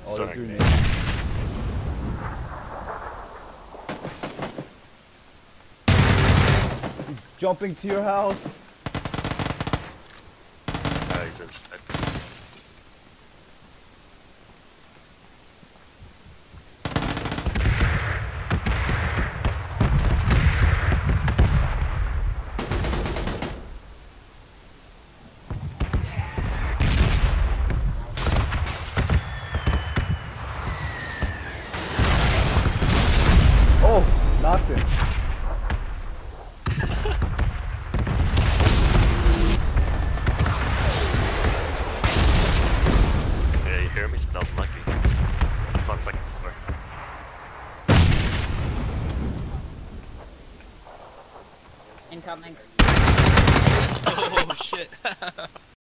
Oh, Sorry, they're doing mate. it. He's jumping to your house. He's inside. Oh, knocked him. Yeah, you hear me? That was lucky. It's on the second floor. Incoming. Oh shit.